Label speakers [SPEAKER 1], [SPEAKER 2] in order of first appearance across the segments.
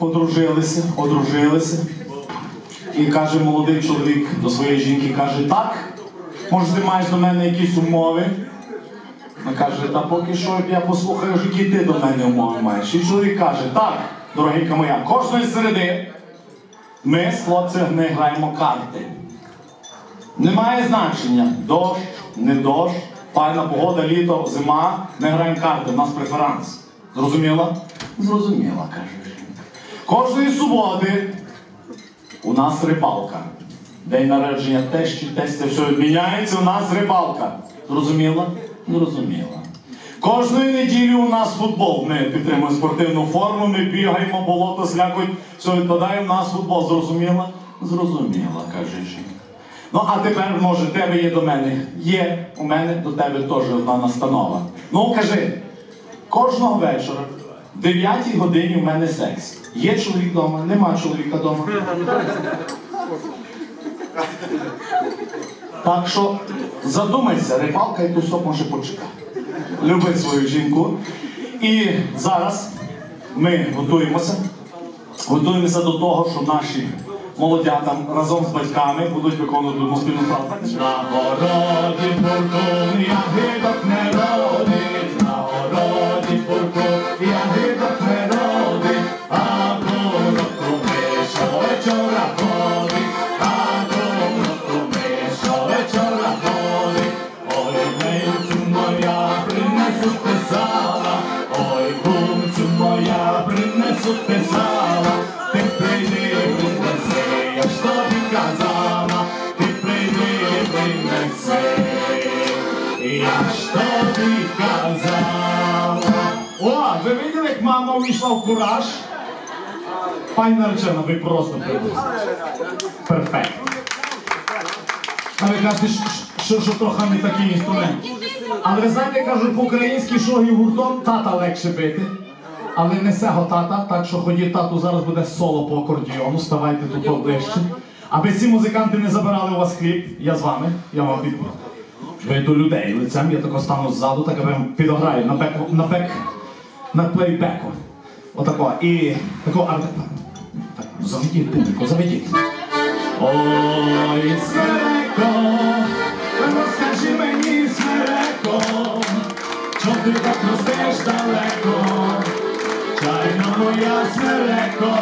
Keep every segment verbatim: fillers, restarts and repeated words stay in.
[SPEAKER 1] подружилися, одружилися. І каже молодий чоловік до своєї жінки, каже, так, може ти маєш до мене якісь умови? Вона каже, та поки що я послухаю, які ти до мене умови маєш. І чоловік каже, так, дорогенька моя, кожної середи ми з хлопцями граємо карти. Немає значення, дощ, не дощ, файна погода, літо, зима, ми граємо карти, в нас преферанс. Зрозуміла? Зрозуміла, каже жінка. Кожної суботи у нас рибалка. День народження тещі, тестя, все відміняється, у нас рибалка. Зрозуміла? Зрозуміла. Кожної неділі у нас футбол. Ми підтримуємо спортивну форму, ми бігаємо, болото слякоть, все відпадає, у нас футбол. Зрозуміла? Зрозуміла, каже жінка. Ну, а тепер, може, тебе є до мене. Є у мене до тебе теж одна настанова. Ну, кажи, кожного вечора в дев'ятій годині в мене секс. Є чоловік вдома, нема чоловіка вдома. Так що задумайся, рибалка і тусок може почекати. Люби свою жінку. І зараз ми готуємося. Готуємося до того, що наші молодята разом з батьками будуть виконувати спільну справу. На городі буркун, ягідок не родить, на городі буркун, ягідок не родить, а бурок ми щовечора ходить, а бурок ми щовечора ходить. Ой, мильцю моя, принесу ти сала, ой, кумцю моя, принесу ти сала, ти прийди, принеси, я ж тобі казала, ти прийди, принеси, я ж тобі казала. О, ви виділи, як мама увійшла в кураж? Пані наречена, ви просто перфект. А ви кажете, що, що трохи не такий інструмент. Але ви знаєте, кажуть, по-українськи шогі гуртом тата легше бити. Але не сего тата, так що ходіть, тату, зараз буде соло по акордіону, ставайте тут поближче. Аби ці музиканти не забирали у вас хліб, я з вами, я вам під... Ви до людей лицем, я тако стану ззаду, так я вам підограю на бек, на бек, на плейбеку. Отако, і тако, а так, заведіть, публіку, заведіть. Ой, смереко, розкажи мені, смереко, чом ти так ростеш далеко, чайна моя смереко.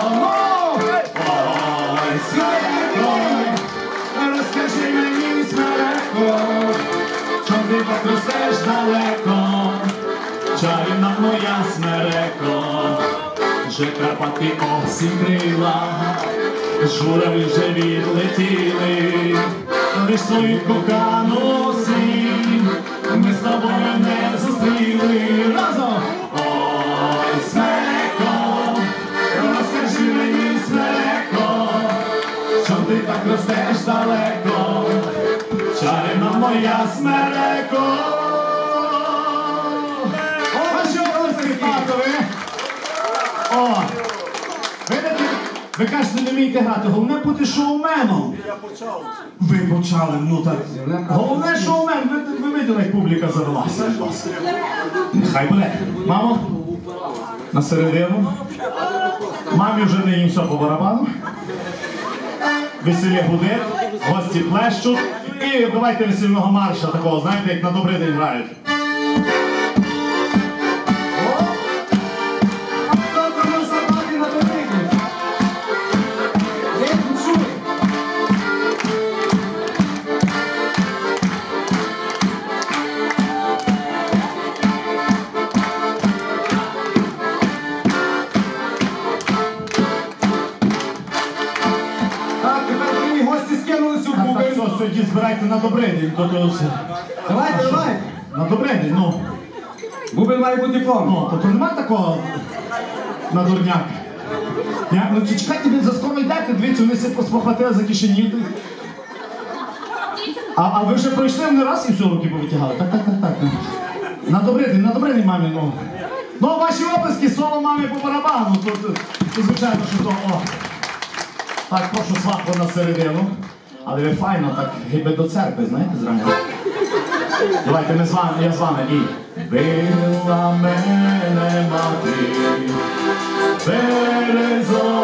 [SPEAKER 1] Ой, смереко, розкажи мені, смереко, чом ти так ростеш далеко, чайна моя смереко. Вже Карпати обсікрила, журавлі вже відлетіли, лиш свою кохану сім ми з тобою не зустріли. Разом! Ой, смереко, розкажи мені, смереко, що ти так ростеш далеко, чарівна моя смереко. О, що ви татові? О, видите, ви кажете, не вмієте грати, головне бути шоуменом. Я почав. Ви почали, ну так. Головне шоумен, ви, ви виділи, як публіка завелася. Нехай буде. Мамо, на середину. Мамі вже не їм все по барабану. Весілля гудить, гості плещуть. І давайте весільного марша такого, знаєте, як на добрий день грають. Сьогодні збирайте на добрий день.
[SPEAKER 2] Давайте, давайте.
[SPEAKER 1] На добрий день, ну.
[SPEAKER 2] Бубен має бути повний.
[SPEAKER 1] Ну, тобто немає такого на дурняк. Я, ну, чекайте, ви за скоро йдете, дивіться, вони все похватили за кишені. А, а ви вже пройшли не раз і все руки повитягали? Так, так, так, так. На добрий день, на добрий день, мамі, ну. Ну, ваші оплески, соло мамі по барабану. Тут, тут, тут, звичайно, що то, о. Так, прошу сваху на середину. Але ви файно так гиби до церкви, знаєте, зранку. Давайте ми з вами, я з вами. І била мене мати, березо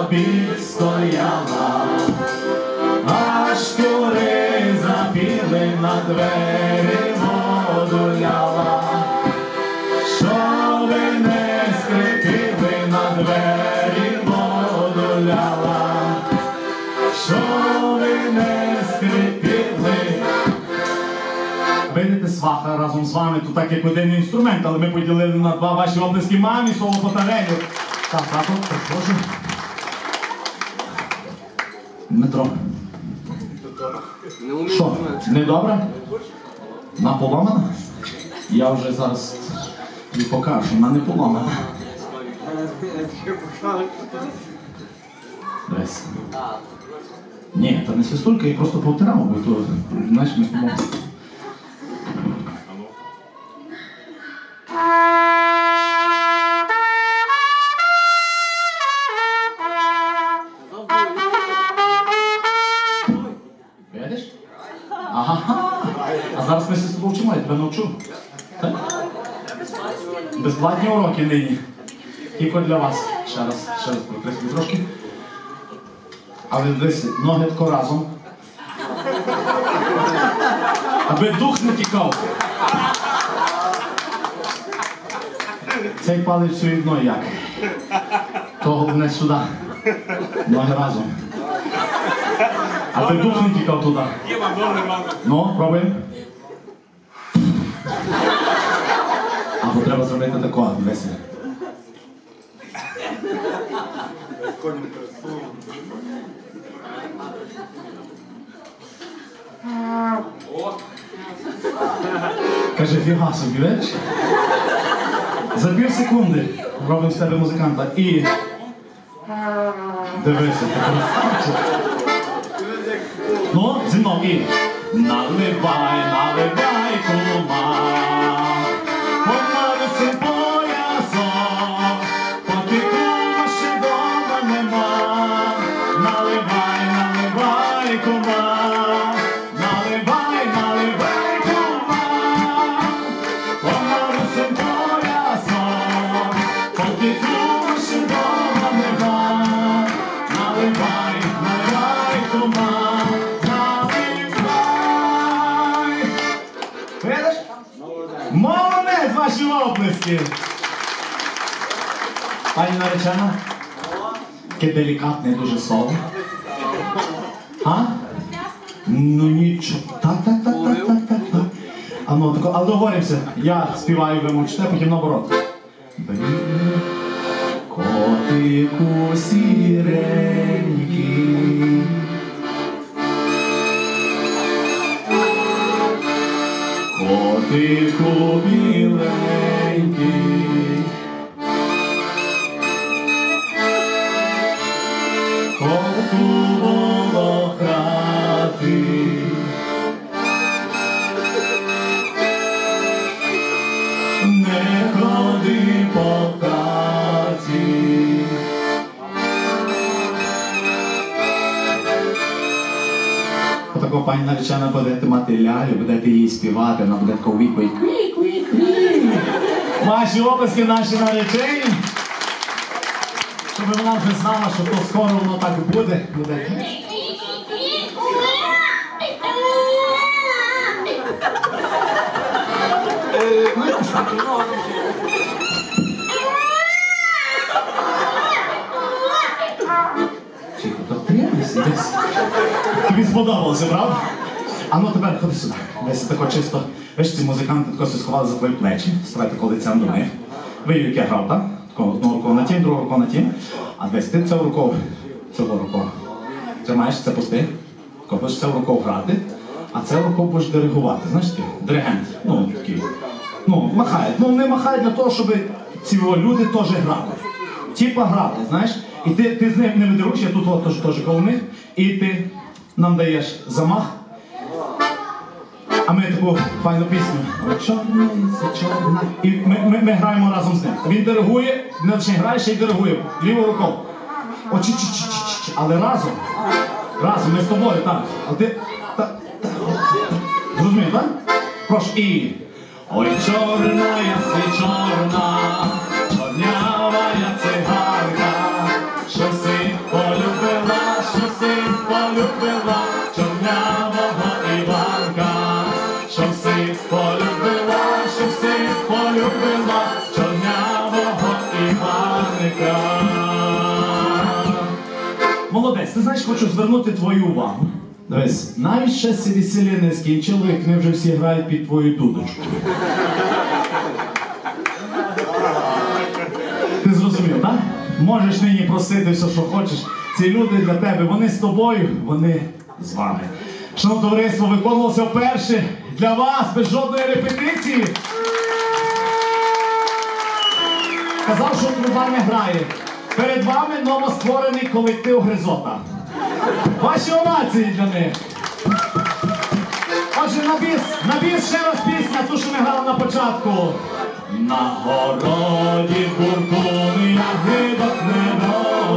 [SPEAKER 1] обід стояла, аж кури запіли, на двері воду ляла. Щоби не скрипіли, на двері воду ляла. Щоби не скрипіли. Видите, сваха разом з вами, тут так як один інструмент, але ми поділили на два ваші облески мамі, слово потарелю. Так, тато, прошу. Дмитро. Що, не добре? Вона поломана? Я вже зараз тобі покажу, вона не поломана. Дивись. Ні, це не свистулька, я просто повтирав, бо то, знаєш, ми помогли. Видиш? Ага. А зараз ми з тобою вчимо, я тебе навчу. Так? Безплатні уроки нині. Тільки для вас. Ще раз, ще раз прокреслю трошки. Але дивись, ноги тако разом. Аби дух не тікав. Цей палець все одно як. То головне сюди. Ноги разом. Аби дух не тікав туди. Ну, пробуємо. Або треба зробити такого, дивися. Каже, фіга собі, видиш? За пів секунди робимо з тебе музиканта і... Дивися, ти красавчик. Ну, зі мною і... Наливай, наливай, кума, помалися поясом, поки кума ще дома нема. Наливай, наливай, кума, наливай, наливай, кума, помалися поясом, поки кума ще дома нема. Наливай, наливай, кума. Видиш? Молодець, ваші оплески! Пані наречена, таке делікатне дуже слово. А? Ну нічого. Так, так, так, так, так, так, так. А ну, тако, але договоримося. Я співаю, ви мовчите, потім наоборот. Котику сіренький, котику біленький, коту волохатий, не ходи по хаті. Отако пані наречена будете мати лялю, будете її співати, вона буде таку відповідь. Кві-кві-кві. Ваші оплески наші наречені. Щоб вона вже знала, що то скоро воно так буде. буде. Чіко, то тримайся десь. Тобі сподобалося, правда? А ну тепер ходи сюди. Десь тако чисто. Ви ці музиканти тако сховали за твої плечі. Ставайте лицем до них. Виявив, як я грав, так? Одну руку на тім, другу руку на тім. А десь ти цю руку, цю руку тримаєш, це пусти. Тако будеш цю руку грати, а цю руку будеш диригувати. Знаєш ти? Диригент. Ну, такий. Ну, махають. Ну, не махають для того, щоб ці люди теж грали. Типа грали, знаєш? І ти, ти з ним не видируєш, я тут от теж, теж коло них, і ти нам даєш замах. А ми таку файну пісню. Чорна, чорна. І ми, ми, ми граємо разом з ним. Він диригує, не лише грає, ще й диригує. Лівою рукою. О, чи чи чи чи чи але разом. Разом, ми з тобою, так. А ти... Та, та, зрозумів, так? Прошу, і... Ой, чорна, яси чорна, чорнявая цигарка, що си Молодець, ти знаєш, хочу звернути твою увагу.
[SPEAKER 2] Дивись, навіть ще ці весілля не скінчили, як вони вже всі грають під твою дудочку.
[SPEAKER 1] Ти зрозумів, так? Можеш нині просити все, що хочеш. Ці люди для тебе, вони з тобою, вони з вами. Шановне товариство, виконувалося вперше для вас, без жодної репетиції. Казав, що труба не грає. Перед вами новостворений колектив Гризота. Ваші овації для них. Отже, на біс, на біс ще раз пісня, ту, що ми грали на початку. На городі куркуни, ягідок не